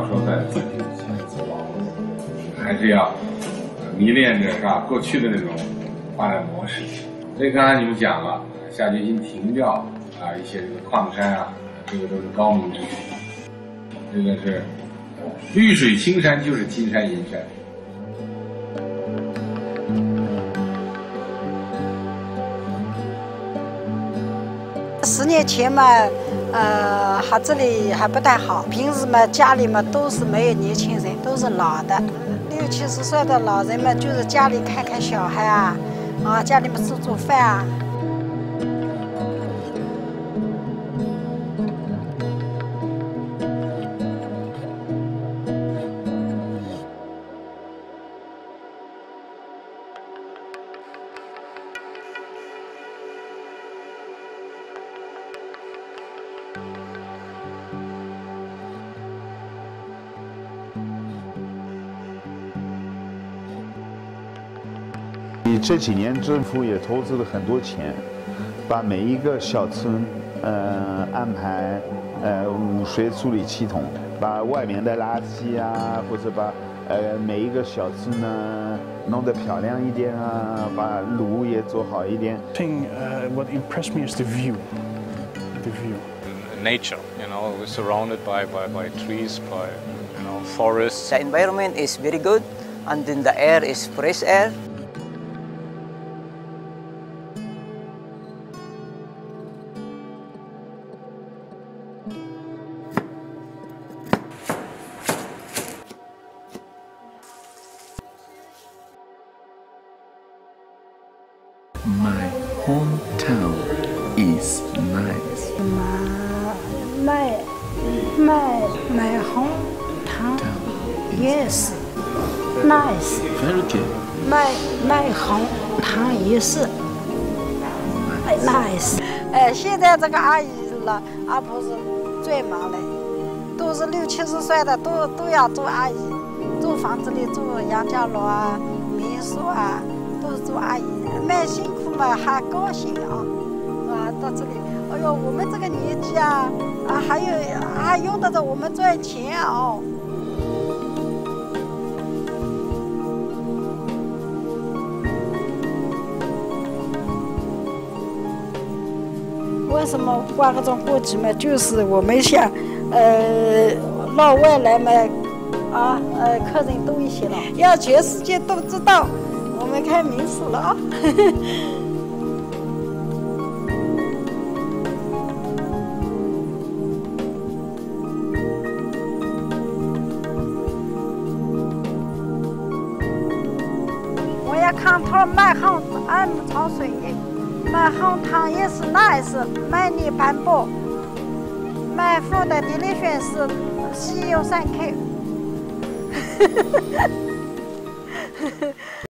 说在自己前走网路，还是要迷恋着是吧过去的那种发展模式。所以刚才你们讲了，下决心停掉一些这个矿山这个都是高明之举。这个是绿水青山就是金山银山。 10年前嘛，这里还不太好，平时嘛家里嘛都是没有年轻人，都是老的，60、70岁的老人们就是家里看看小孩家里面做饭这几年政府也投资了很多钱，把每一个小村安排污水处理系统，把外面的垃圾或者把每一个小村呢弄得漂亮一点把路也做好一点。 What impressed me is the view. Nature, we're surrounded by trees, by forests. The environment is very good, and then the air is fresh air. My hometown is nice. My hometown, yes, nice. Very good. My hometown is nice. 现在这个阿姨阿婆是最忙的，都是60、70岁的，都要做阿姨，做房子里做杨家楼民宿都是做阿姨，蛮辛苦嘛，还高兴到这里，哎呦，我们这个年纪还用得着我们赚钱为什么挂这种国旗嘛？就是我们想，老外来嘛，客人多一些了，要全世界都知道我们开民宿了我要看他卖好安潮水。My hometown is nice. Many bamboo. My food delicious. See you, thank you.